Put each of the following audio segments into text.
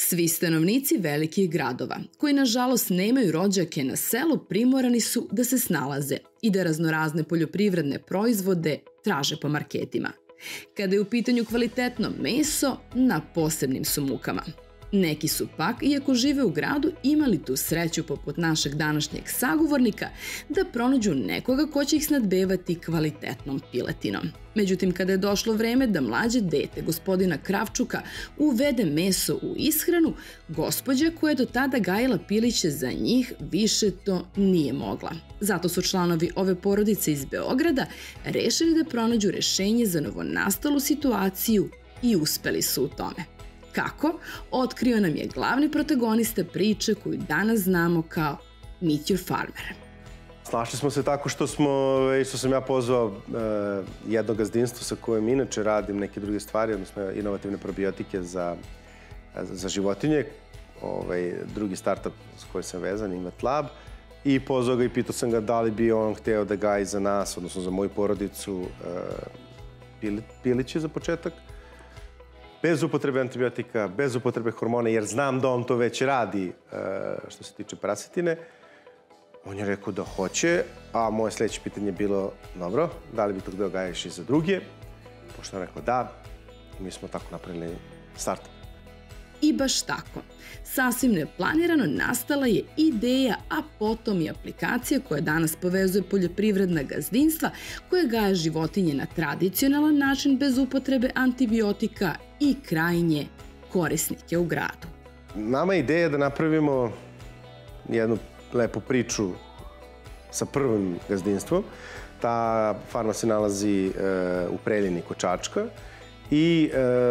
Svi stanovnici velikih gradova, koji nažalost nemaju rođake na selu, primorani su da se snalaze i da raznorazne poljoprivredne proizvode traže po marketima. Kada je u pitanju kvalitetno meso, na posebnim su mukama. Neki su pak, iako žive u gradu, imali tu sreću poput našeg današnjeg sagovornika da pronađu nekoga ko će ih snadbevati kvalitetnom piletinom. Međutim, kada je došlo vreme da mlađe dete gospodina Kravčuka uvede meso u ishranu, gospođa koja je do tada gajila piliće za njih više to nije mogla. Zato su članovi ove porodice iz Beograda rešili da pronađu rešenje za novonastalu situaciju i uspeli su u tome. Kako? Otkrio nam je glavni protagonista priče koju danas znamo kao Meet Your Farmer. Snašli smo se tako što sam ja pozvao jedno gazdinstvo sa kojim inače radim neke druge stvari, odnosno inovativne probiotike za životinje. Drugi startup s kojim sam vezan, Imat Lab. I pozvao ga i pitao sam ga da li bi on hteo da gaji za nas, odnosno za moju porodicu, piliće za početak. Bez upotrebe antibiotika, bez upotrebe hormona, jer znam da on to već radi što se tiče prasetine. On je rekao da hoće, a moje sledeće pitanje je bilo, dobro, da li bi to hteo gajiš i za druge? Pošto on rekao da, mi smo tako napravili startup. I baš tako. Sasvim neplanirano nastala je ideja, a potom i aplikacija koja danas povezuje poljoprivredna gazdinstva koje gaje životinje na tradicionalan način bez upotrebe antibiotika i krajnje korisnike u gradu. Nama je ideja da napravimo jednu lepu priču sa prvim gazdinstvom. Ta farma se nalazi u Preljini kod Čačka. I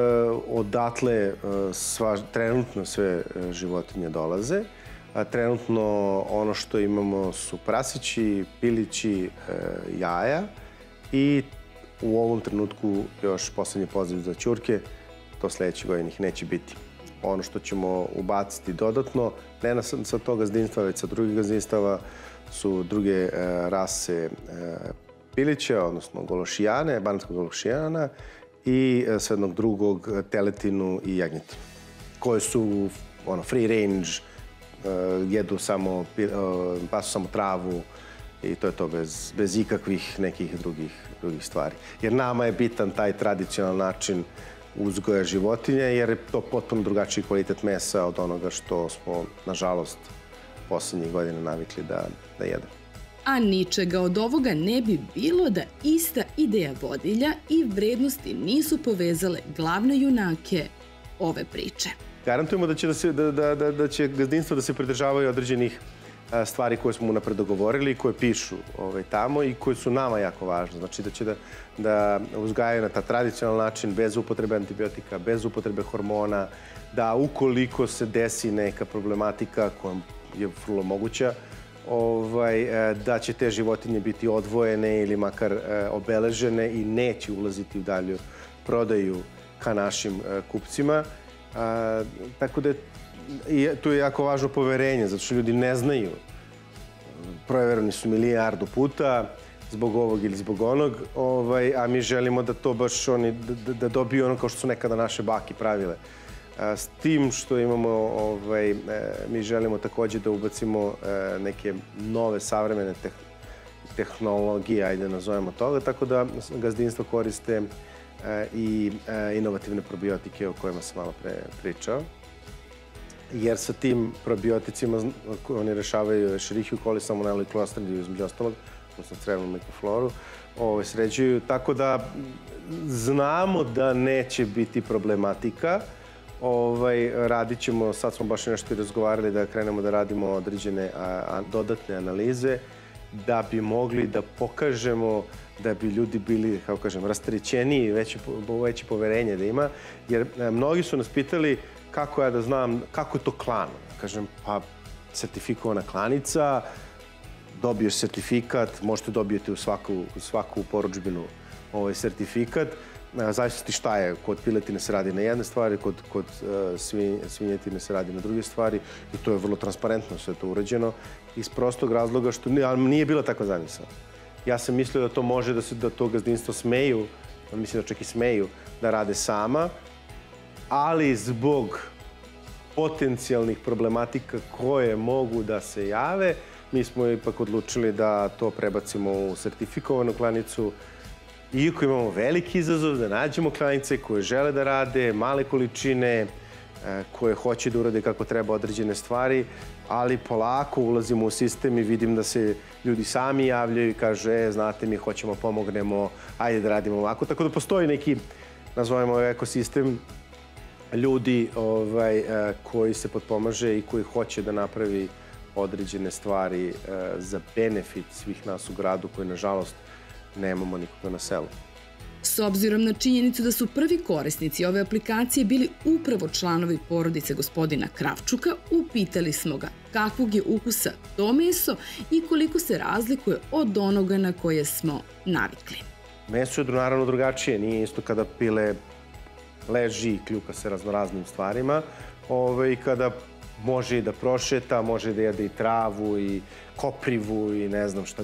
odatle trenutno sve životinje dolaze. Trenutno ono što imamo su prasići, pilići, jaja i u ovom trenutku još poslednji poziv za ćurke, to sledeće godine ih neće biti. Ono što ćemo ubaciti dodatno, ne sa tog gazdinstva, već sa drugih gazdinstava, su druge rase pilića, odnosno gološijane, banatskog gološijana, i s jednog drugog teletinu i jagnjetinu, koje su free range, jedu samo, pasu samo travu i to je to, bez ikakvih nekih drugih stvari. Jer nama je bitan taj tradicionalan način uzgoja životinja, jer je to potpuno drugačiji kvalitet mesa od onoga što smo, nažalost, poslednjih godina navikli da jedemo. A ničega od ovoga ne bi bilo da ista ideja vodilja i vrednosti nisu povezale glavne junake ove priče. Garantujemo da će gazdinstvo da se pridržavaju određenih stvari koje smo unapred dogovorili i koje pišu tamo i koje su nama jako važne. Znači da će da uzgajaju na ta tradicionalan način, bez upotrebe antibiotika, bez upotrebe hormona, da ukoliko se desi neka problematika koja je vrlo moguća, da će te životinje biti odvojene ili makar obeležene i neće ulaziti u dalju prodaju ka našim kupcima. Tako da tu je jako važno poverenje, zato što ljudi ne znaju. Provereni su milijardu puta zbog ovog ili zbog onog, a mi želimo da to baš oni, da dobiju ono kao što su nekada naše baki pravile. S tim što imamo, mi želimo takođe da ubacimo neke nove savremene tehnologije, ajde nazovemo toga, tako da gazdinstvo koriste i inovativne probiotike o kojima sam malo pre pričao. Jer sa tim probioticima oni rešavaju Escherichia coli, salmonelu i Clostridium između ostalog, odnosno crevnu mikrofloru, sređuju. Tako da znamo da neće biti problematika. Radit ćemo, sad smo baš nešto i razgovarali da krenemo da radimo određene dodatne analize da bi mogli da pokažemo da bi ljudi bili, kako kažem, rasterećeniji, veće poverenje da ima. Jer mnogi su nas pitali kako ja da znam, kako je to klano. Kažem, pa sertifikovana klanica, dobiješ sertifikat, možete dobijete u svaku porudžbinu sertifikat. Zavisnosti šta je, kod piletine se radi na jedne stvari, kod svinjetine se radi na druge stvari i to je vrlo transparentno sve to urađeno iz prostog razloga što nije bila takva zamisao. Ja sam mislio da to može da to gazdinstvo smeju, mislim da čak i smeju, da rade sama, ali zbog potencijalnih problematika koje mogu da se jave, mi smo ipak odlučili da to prebacimo u sertifikovanu klanicu. Iako imamo veliki izazov da nađemo klanice koje žele da rade, male količine, koje hoće da urade kako treba određene stvari, ali polako ulazimo u sistem i vidim da se ljudi sami javljaju i kažu, znate, mi hoćemo, pomognemo, ajde da radimo ovako. Tako da postoji neki, nazovemo ekosistem ljudi koji se potpomaže i koji hoće da napravi određene stvari za benefit svih nas u gradu koji, nažalost, nemamo nikoga na selu. S obzirom na činjenicu da su prvi korisnici ove aplikacije bili upravo članovi porodice gospodina Kravčuka, upitali smo ga kakvog je ukusa to meso i koliko se razlikuje od onoga na koje smo navikli. Meso je naravno drugačije, nije isto kada pile leži i kljuka se raznoraznim stvarima, kada može i da prošeta, može da jede i travu i koprivu i ne znam šta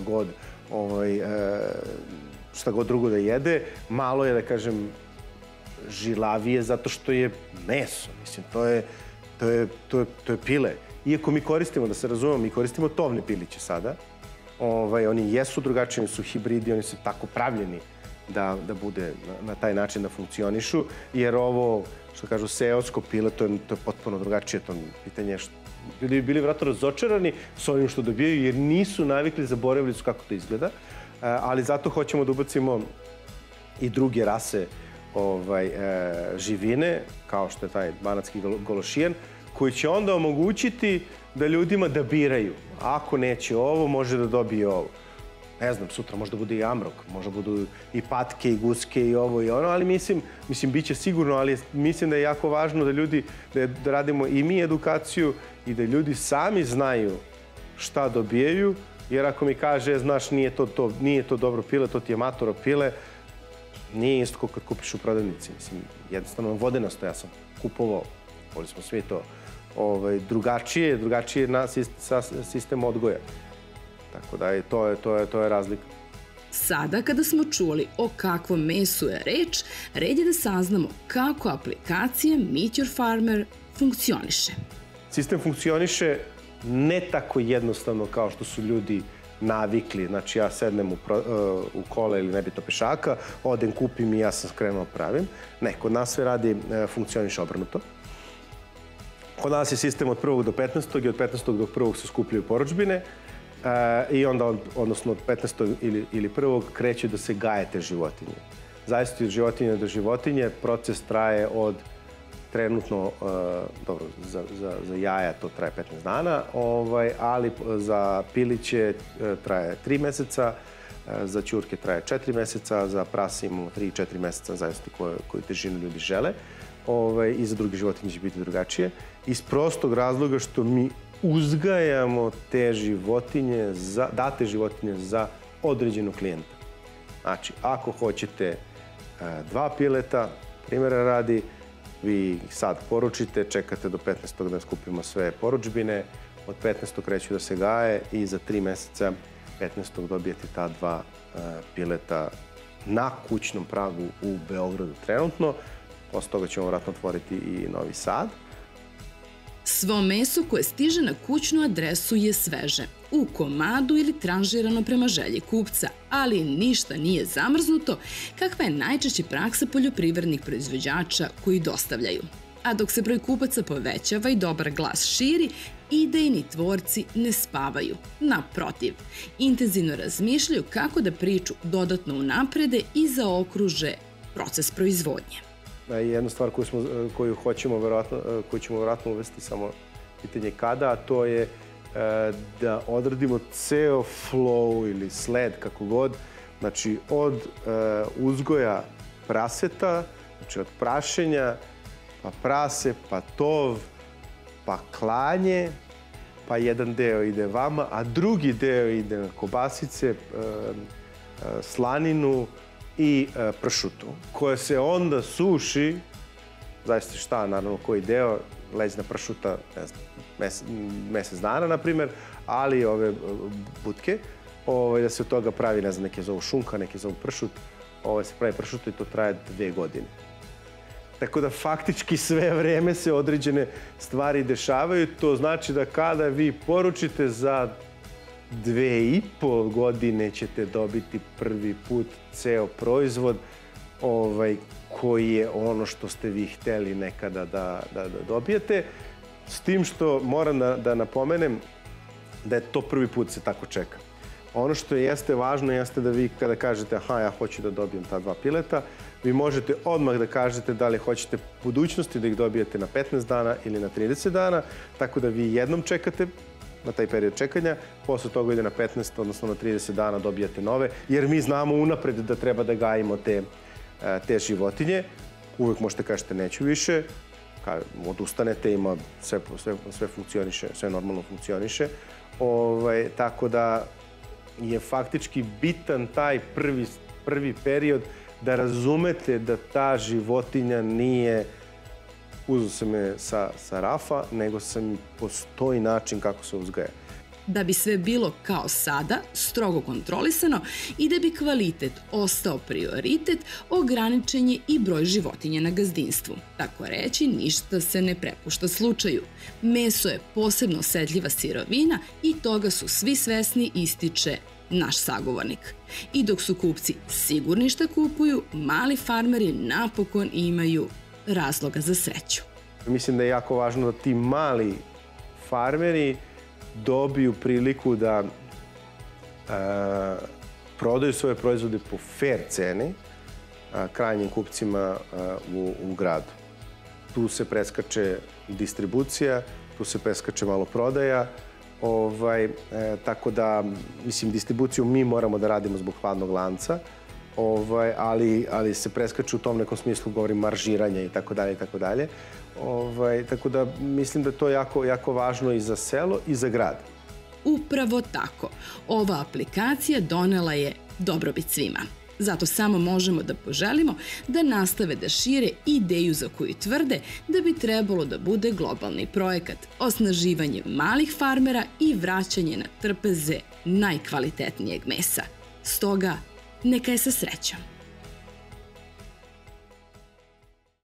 god drugo da jede. Malo je, da kažem, žilavije zato što je meso. Mislim, to je pile. Iako mi koristimo, da se razumemo, mi koristimo tovne piliće sada. Oni jesu drugačiji, oni su hibridi, oni su tako pravljeni da bude na taj način da funkcionišu, jer ovo, što kažu, seosko pile, to je potpuno drugačije. To pitanje je ljudi bi bili vratno razočarani s ovim što dobijaju, jer nisu navikli, zaboravili su kako to izgleda, ali zato hoćemo da ubacimo i druge rase živine, kao što je taj banatski gološijen, koji će onda omogućiti da ljudima da biraju. Ako neće ovo, može da dobije ovo. Ne znam, sutra možda bude i amrok, možda budu i patke i guske i ovo i ono, ali mislim, bit će sigurno, ali mislim da je jako važno da ljudi, da radimo i mi edukaciju i da ljudi sami znaju šta dobijaju, jer ako mi kaže, znaš, nije to dobro pile, to ti je matoro pile, nije isto kao kad kupiš u prodavnici. Mislim, jednostavno vodenasto, ja sam kupovao, volili smo svi to, drugačije je sistem odgoja. Tako da i to je razlika. Sada, kada smo čuli o kakvom mesu je reč, red je da saznamo kako aplikacija Meet Your Farmer funkcioniše. Sistem funkcioniše ne tako jednostavno kao što su ljudi navikli. Znači, ja sednem u kola ili nebitno pešaka, odem, kupim i ja sam krenuo pravim. Ne, kod nas sve funkcioniše obrnuto. Kod nas je sistem od 1. do 15. i od 15. do 1. se skupljaju porudžbine i onda, odnosno od 15. ili 1. kreće da se gaje te životinje. Zaista od životinje do životinje proces traje od trenutno, dobro, za jaja to traje 15 dana, ali za piliće traje 3 meseca, za ćurke traje 4 meseca, za prase imamo 3 i 4 meseca, zavisno koju težinu ljudi žele, i za druge životinje će biti drugačije. Iz prostog razloga što mi uzgajamo te životinje, date životinje za određenog klijenta. Znači, ako hoćete 2 pileta, primjera radi, vi ih sad poručite, čekate do 15. da skupimo sve porudžbine, od 15. kreću da se gaje i za 3 meseca 15. dobijete ta 2 pileta na kućnom pragu u Beogradu trenutno. Posle toga ćemo vratno otvoriti i Novi Sad. Svo meso koje stiže na kućnu adresu je sveže, u komadu ili tranžirano prema želji kupca, ali ništa nije zamrznuto, kakva je najčešće praksa poljoprivrednih proizvođača koji dostavljaju. A dok se broj kupaca povećava i dobar glas širi, idejni tvorci ne spavaju. Naprotiv, intenzivno razmišljaju kako da priču dodatno unaprede i zaokruže proces proizvodnje. Jedna stvar koju ćemo vjerojatno uvesti, samo pitanje kada, a to je da odradimo ceo flow ili sled, kako god, znači od uzgoja praseta, znači od prašenja, pa prase, pa tov, pa klanje, pa jedan deo ide vama, a drugi deo ide na kobasice, slaninu i pršutu, koje se onda suši, zaista šta, naravno, koji deo, leđna pršuta, ne znam, mesec dana, na primjer, ali ove butke, da se od toga pravi, ne znam, neke zovu šunka, neke zovu pršut, se pravi pršut i to traje 2 godine. Tako da faktički sve vreme se određene stvari dešavaju. To znači da kada vi poručite za 2,5 godine ćete dobiti prvi put ceo proizvod koji je ono što ste vi hteli nekada da dobijete. S tim što moram da napomenem da je to prvi put se tako čeka. Ono što jeste važno jeste da vi kada kažete aha, ja hoću da dobijem ta 2 pileta, vi možete odmah da kažete da li hoćete u budućnosti da ih dobijete na 15 dana ili na 30 dana, tako da vi jednom čekate na taj period čekanja, posle toga ide na 15, odnosno na 30 dana dobijate nove, jer mi znamo unapred da treba da gajimo te životinje. Uvek možete kažete neću više, odustanete, ima sve funkcioniše, sve normalno funkcioniše. Tako da je faktički bitan taj prvi period da razumete da ta životinja nije uzeo sam je sa rafa, nego postoji način kako se uzgaja. Da bi sve bilo kao sada, strogo kontrolisano i da bi kvalitet ostao prioritet, ograničen je i broj životinja na gazdinstvu. Tako reći, ništa se ne prepušta slučaju. Meso je posebno osetljiva sirovina i toga su svi svesni, ističe naš sagovornik. I dok su kupci sigurni šta kupuju, mali farmeri napokon imaju razloga za sreću. Mislim da je jako važno da ti mali farmeri dobiju priliku da prodaju svoje proizvode po fair ceni krajnjim kupcima u gradu. Tu se preskače distribucija, tu se preskače maloprodaja, tako da, mislim, distribuciju mi moramo da radimo zbog hladnog lanca, ali se preskače u tom nekom smislu, govorim, maržiranja i tako dalje i tako dalje. Tako da mislim da je to jako važno i za selo i za grad. Upravo tako. Ova aplikacija donela je dobrobit svima. Zato samo možemo da poželimo da nastave da šire ideju za koju tvrde da bi trebalo da bude globalni projekat, osnaživanje malih farmera i vraćanje na trpeze najkvalitetnijeg mesa. Stoga, neka je sa srećom.